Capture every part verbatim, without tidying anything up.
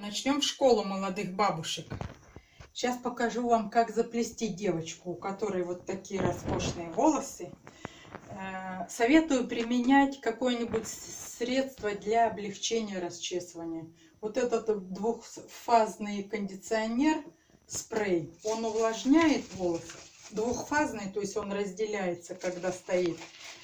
Начнем в школу молодых бабушек. Сейчас покажу вам, как заплести девочку, у которой вот такие роскошные волосы. Советую применять какое-нибудь средство для облегчения расчесывания. Вот этот двухфазный кондиционер, спрей, он увлажняет волосы. Двухфазный, то есть он разделяется, когда стоит.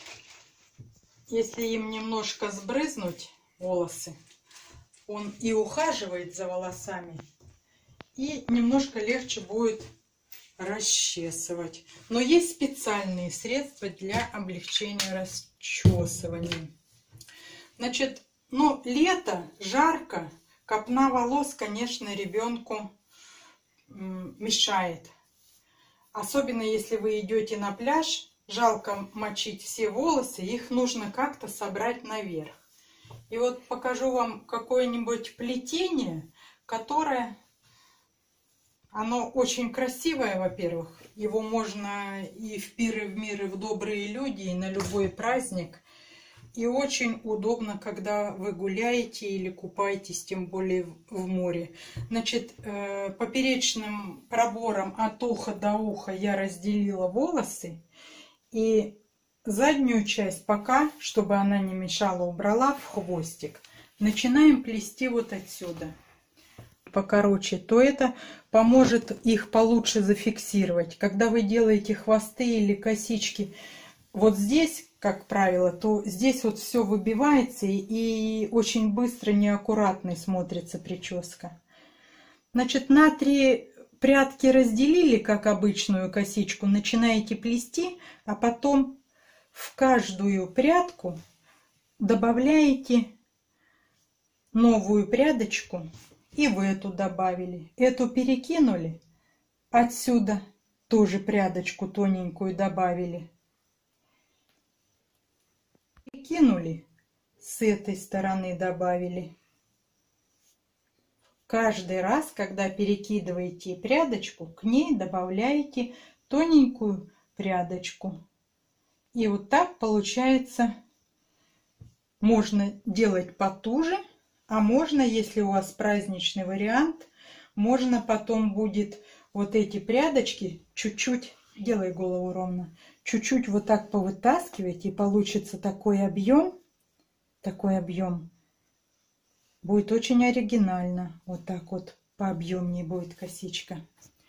Если им немножко сбрызнуть волосы, он и ухаживает за волосами, и немножко легче будет расчесывать. Но есть специальные средства для облегчения расчесывания. Значит, ну, лето, жарко, копна волос, конечно, ребенку мешает. Особенно если вы идете на пляж, жалко мочить все волосы, их нужно как-то собрать наверх. И вот покажу вам какое-нибудь плетение, которое, оно очень красивое, во-первых. Его можно и в пир, и в мир, и в добрые люди, и на любой праздник. И очень удобно, когда вы гуляете или купаетесь, тем более в море. Значит, поперечным пробором от уха до уха я разделила волосы. И заднюю часть пока, чтобы она не мешала, убрала в хвостик. Начинаем плести вот отсюда. Покороче, то это поможет их получше зафиксировать. Когда вы делаете хвосты или косички вот здесь, как правило, то здесь вот все выбивается и очень быстро, неаккуратной смотрится прическа. Значит, на три прядки разделили, как обычную косичку, начинаете плести, а потом в каждую прядку добавляете новую прядочку, и в эту добавили. Эту перекинули, отсюда тоже прядочку тоненькую добавили. Перекинули, с этой стороны добавили. Каждый раз, когда перекидываете прядочку, к ней добавляете тоненькую прядочку. И вот так получается, можно делать потуже, а можно, если у вас праздничный вариант, можно потом будет вот эти прядочки чуть-чуть, делай голову ровно, чуть-чуть вот так повытаскивать, и получится такой объем, такой объем. Будет очень оригинально. Вот так вот пообъемнее будет косичка.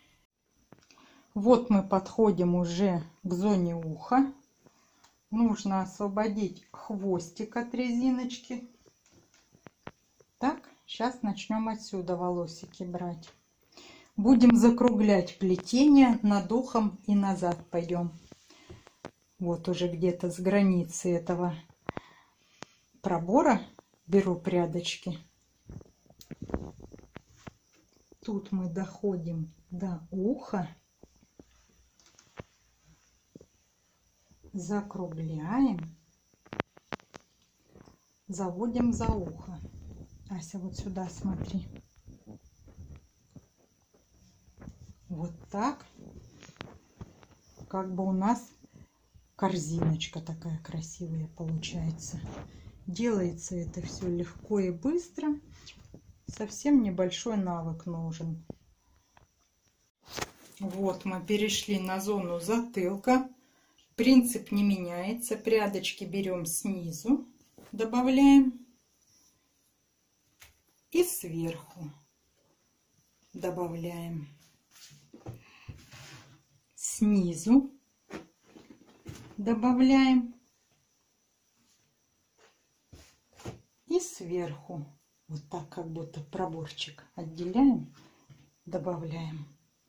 Вот мы подходим уже к зоне уха. Нужно освободить хвостик от резиночки. Так, сейчас начнем отсюда волосики брать. Будем закруглять плетение над ухом и назад пойдем. Вот уже где-то с границы этого пробора беру прядочки. Тут мы доходим до уха. Закругляем. Заводим за ухо. Ася, вот сюда смотри. Вот так. Как бы у нас корзиночка такая красивая получается. Делается это все легко и быстро. Совсем небольшой навык нужен. Вот мы перешли на зону затылка. Принцип не меняется. Прядочки берем снизу, добавляем. И сверху добавляем. Снизу добавляем. И сверху. Вот так, как будто проборчик отделяем, добавляем.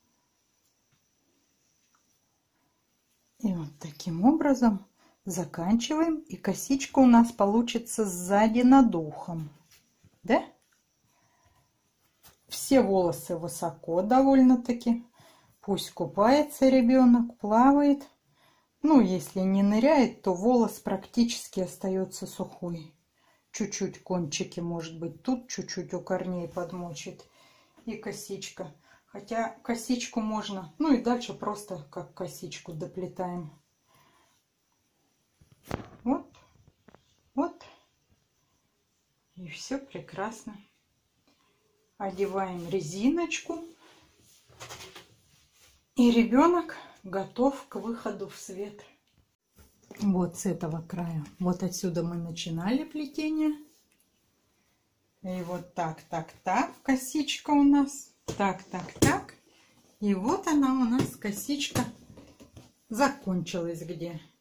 И вот таким образом заканчиваем. И косичка у нас получится сзади над ухом. Да? Все волосы высоко довольно-таки. Пусть купается ребенок, плавает. Ну, если не ныряет, то волос практически остается сухой. Чуть-чуть кончики, может быть, тут чуть-чуть у корней подмочит. И косичка. Хотя косичку можно, ну и дальше просто как косичку доплетаем. Вот, вот. И все прекрасно. одеваем резиночку. И ребенок готов к выходу в свет. Вот с этого края. Вот отсюда мы начинали плетение. И вот так, так, так. Косичка у нас. Так, так, так. И вот она у нас, косичка, закончилась где.